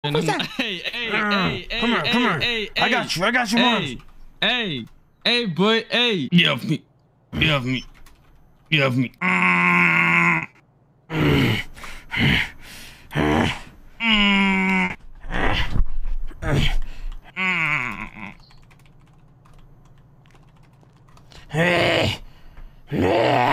What's that? Hey, Come here. I got you, mom. Hey, boy, hey. Get off me. Get off me. Get off me. Hey.